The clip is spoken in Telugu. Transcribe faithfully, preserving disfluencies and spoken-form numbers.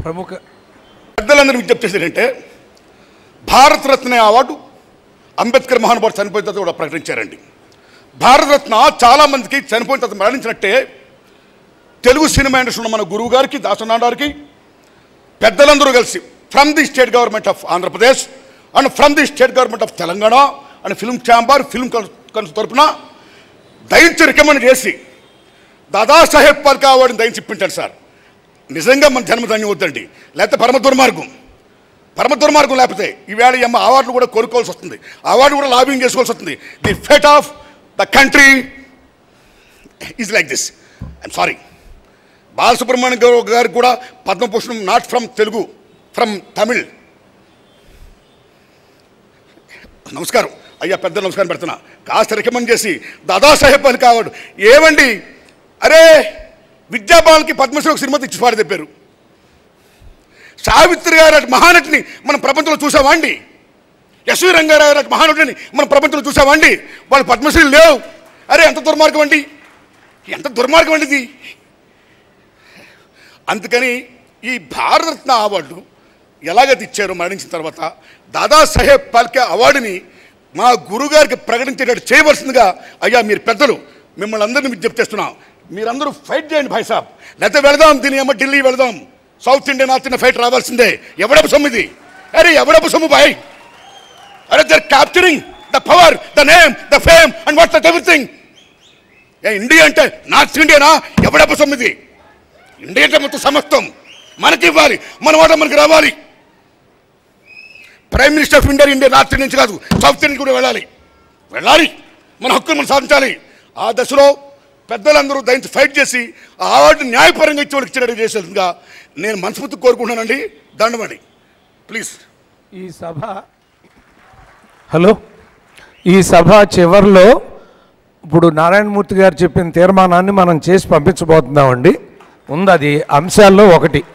ప్రముఖ పెద్దలందరూ విజ్ఞప్తి చేశారంటే భారతరత్న అవార్డు అంబేద్కర్ మహానుభావుడు చనిపోయిన తర్వాత కూడా ప్రకటించారండి. భారతరత్న చాలామందికి చనిపోయిన తర్వాత మరణించినట్టే తెలుగు సినిమా ఇండస్ట్రీలో మన గురువు గారికి దాసనారాయణ గారికి పెద్దలందరూ కలిసి from the state government of Andhra Pradesh and from the state government of Telangana and film chamber film council తరఫున దయించి రికమెండ్ చేసి దాదాసాహెబ్ ఫాల్కే అవార్డుని దయించి ఇప్పించాడు సార్. నిజంగా మన జన్మధన్యం వద్దండి, లేకపోతే పరమ దుర్మార్గం పరమ దుర్మార్గం లేకపోతే ఈవేళ ఈ అమ్మ అవార్డులు కూడా కోరుకోవాల్సి వస్తుంది, అవార్డు కూడా లాబింగ్ చేసుకోవాల్సి వస్తుంది. The fate of the country is like this. I'm sorry. Balasubrahmanyam గారికి కూడా పద్మభూషణం not from Telugu, from Tamil. నమస్కారం అయ్యా, పెద్ద నమస్కారం పెడుతున్నా. కాస్త రికమెండ్ చేసి దాదాసాహెబ్ ఫాల్కే అవార్డు ఏమండి? అరే విద్యాబాలకి పద్మశ్రీ ఒక సినిమా ఇచ్చి పాడి తెప్పారు. సావిత్రి గారు మహానటిని మనం ప్రపంచంలో చూసామా అండి? యశ్వీ రంగారావు గారు మహానటిని మనం ప్రపంచంలో చూసామా అండి? వాళ్ళు పద్మశ్రీలు లేవు. అరే ఎంత దుర్మార్గం అండి, ఎంత దుర్మార్గం అండి ఇది. అందుకని ఈ భారతరత్న అవార్డు ఎలాగైతే ఇచ్చారో మరణించిన తర్వాత దాదాసాహెబ్ ఫాల్కే అవార్డుని మా గురుగారికి ప్రకటించేటట్టు చేయవలసిందిగా అయ్యా మీరు పెద్దలు మిమ్మల్ని అందరినీ విజ్ఞప్తి చేస్తున్నాం. మీరందరూ ఫైట్ చేయండి భాయ్ సాబ్, లేకపోతే వెళదాం దీని ఏమో ఢిల్లీ వెళదాం, south India north India fight రావాల్సిందే. ఎవడపు సొమ్ము ఇది? అరే ఎవడపు సొమ్ము భాయ్? అరే they are capturing the power, the name, the fame and what that everything. ఏ ఇండియా అంటే నార్త్ ఇండియానా? ఎవడపు సొమ్ము ఇది? ఇండియా అంటే మొత్తం సమస్తం మనకి ఇవ్వాలి, మన వాట మనకి రావాలి. Prime minister of India India north India నుంచి కాదు, సౌత్ ఇండియా కూడా వెళ్ళాలి వెళ్ళాలి మన హక్కులు మనం సాధించాలి. ఆ దశలో పెద్దలందరూ దయించి ఫైట్ చేసి ఆ అవార్డు న్యాయపరంగా ఇచ్చి వాళ్ళకి ఇచ్చేటట్టు చేసేందుగా నేను మనస్ఫూర్తి కోరుకుంటున్నానండి. దండమండి ప్లీజ్. ఈ సభ హలో ఈ సభ చివరిలో ఇప్పుడు నారాయణమూర్తి గారు చెప్పిన తీర్మానాన్ని మనం చేసి పంపించబోతున్నామండి. ఉంది అది అంశాల్లో ఒకటి.